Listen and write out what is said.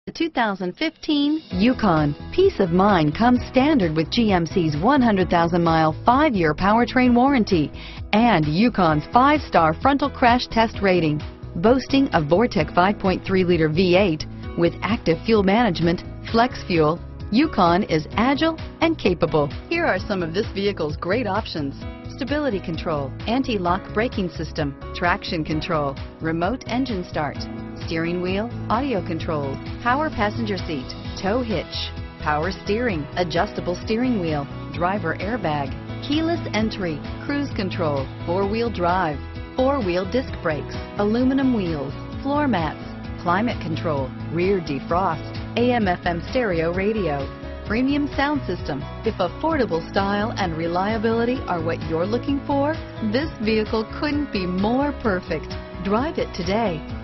The 2015 Yukon. Peace of mind comes standard with GMC's 100,000-mile, 5-year powertrain warranty and Yukon's 5-star frontal crash test rating. Boasting a Vortec 5.3-liter V8 with active fuel management, flex fuel, Yukon is agile and capable. Here are some of this vehicle's great options: stability control, anti-lock braking system, traction control, remote engine start, steering wheel audio controls, power passenger seat, tow hitch, power steering, adjustable steering wheel, driver airbag, keyless entry, cruise control, 4-wheel drive, 4-wheel disc brakes, aluminum wheels, floor mats, climate control, rear defrost, AM/FM stereo radio, premium sound system. If affordable style and reliability are what you're looking for, this vehicle couldn't be more perfect. Drive it today.